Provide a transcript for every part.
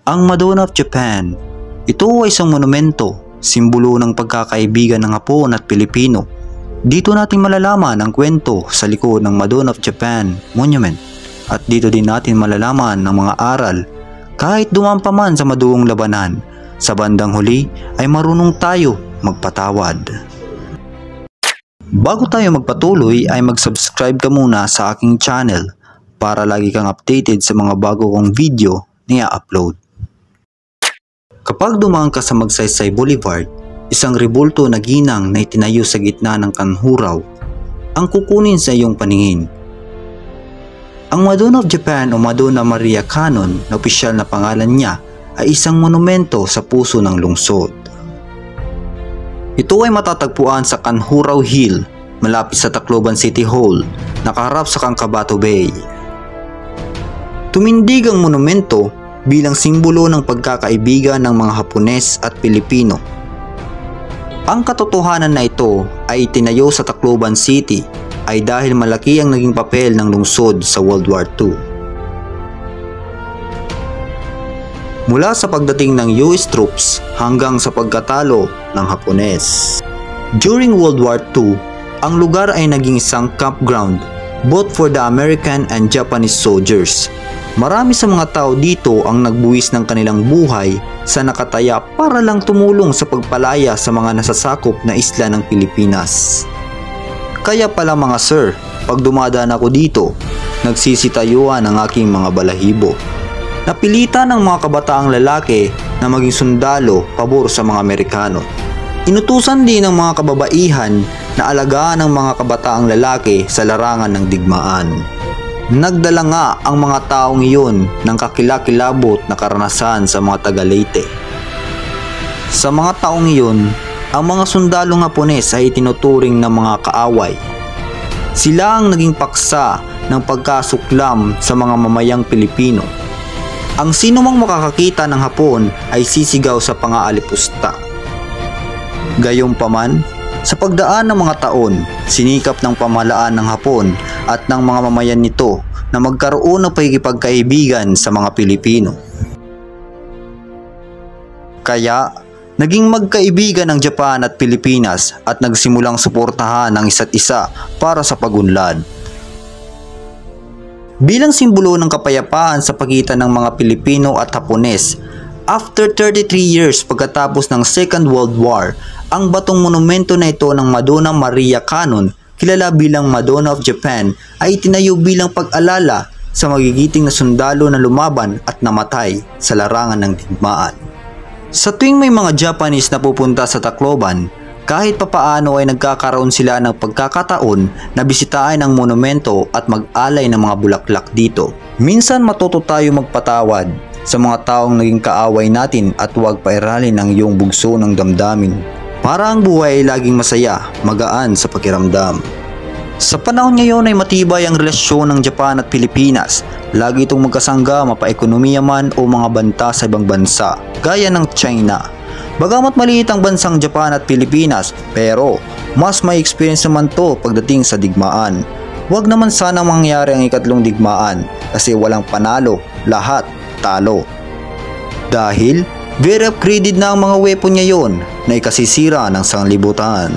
Ang Madonna of Japan. Ito ay isang monumento, simbolo ng pagkakaibigan ng Hapon at Pilipino. Dito natin malalaman ang kwento sa likod ng Madonna of Japan Monument. At dito din natin malalaman ng mga aral. Kahit dumaan pa man sa maduong labanan, sa bandang huli ay marunong tayo magpatawad. Bago tayo magpatuloy ay mag-subscribe ka muna sa aking channel para lagi kang updated sa mga bago kong video na i-upload. Kapag dumaan ka sa Magsaysay Boulevard, isang rebulto na ginang na itinayo sa gitna ng kanhuraw ang kukunin sa iyong paningin. Ang Madonna of Japan o Madonna Maria Cannon na opisyal na pangalan niya ay isang monumento sa puso ng lungsod. Ito ay matatagpuan sa Kanhuraw Hill, malapit sa Tacloban City Hall, nakaharap sa Cancabato Bay. Tumindig ang monumento bilang simbolo ng pagkakaibigan ng mga Hapones at Pilipino. Ang katotohanan na ito ay itinayo sa Tacloban City ay dahil malaki ang naging papel ng lungsod sa World War II. Mula sa pagdating ng US troops hanggang sa pagkatalo ng Hapones. During World War II, ang lugar ay naging isang campground both for the American and Japanese soldiers. Marami sa mga tao dito ang nagbuwis ng kanilang buhay sa nakataya para lang tumulong sa pagpalaya sa mga nasasakop na isla ng Pilipinas. Kaya pala mga sir, pag dumadaan ako dito, nagsisitayuan ang aking mga balahibo. Napilitan ng mga kabataang lalaki na maging sundalo pabor sa mga Amerikano. Inutusan din ng mga kababaihan na alagaan ang mga kabataang lalaki sa larangan ng digmaan. Nagdala nga ang mga taong iyon ng kakilakilabot na karanasan sa mga taga Leyte. Sa mga taong iyon, ang mga sundalong Hapones ay tinuturing ng mga kaaway. Sila ang naging paksa ng pagkasuklam sa mga mamayang Pilipino. Ang sinumang makakakita ng Hapon ay sisigaw sa pangaalipusta. Gayunpaman, sa pagdaan ng mga taon, sinikap ng pamahalaan ng Hapon at ng mga mamayan nito na magkaroon ng pakikipagkaibigan sa mga Pilipino. Kaya, naging magkaibigan ang Japan at Pilipinas at nagsimulang suportahan ang isa't isa para sa pagunlad. Bilang simbolo ng kapayapaan sa pagitan ng mga Pilipino at Hapones, after 33 years pagkatapos ng Second World War, ang batong monumento na ito ng Madonna Maria Cannon, kilala bilang Madonna of Japan, ay itinayo bilang pag-alala sa magigiting na sundalo na lumaban at namatay sa larangan ng digmaan. Sa tuwing may mga Japanese na pupunta sa Tacloban, kahit papaano ay nagkakaroon sila ng pagkakataon na bisitahin ang monumento at mag-alay ng mga bulaklak dito. Minsan matuto tayo magpatawad sa mga taong naging kaaway natin at huwag pairalin ang iyong bugso ng damdamin. Para ang buhay ay laging masaya, magaan sa pakiramdam. Sa panahon ngayon ay matibay ang relasyon ng Japan at Pilipinas. Lagi itong magkasangga, mapaekonomiya man o mga banta sa ibang bansa, gaya ng China. Bagamat maliit ang bansang Japan at Pilipinas, pero mas may experience naman to pagdating sa digmaan. Huwag naman sana mangyari ang ikatlong digmaan kasi walang panalo, lahat talo. Dahil very upgraded na ang mga weapon ngayon na ikasisira ng sanglibutan.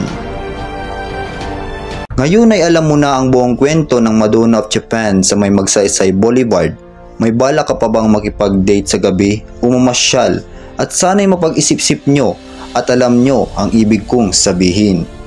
Ngayon ay alam mo na ang buong kwento ng Madonna of Japan sa may Magsaysay Boulevard. May bala ka pa bang makipag-date sa gabi o mamasyal? At sana'y mapag-isip-isip nyo at alam nyo ang ibig kong sabihin.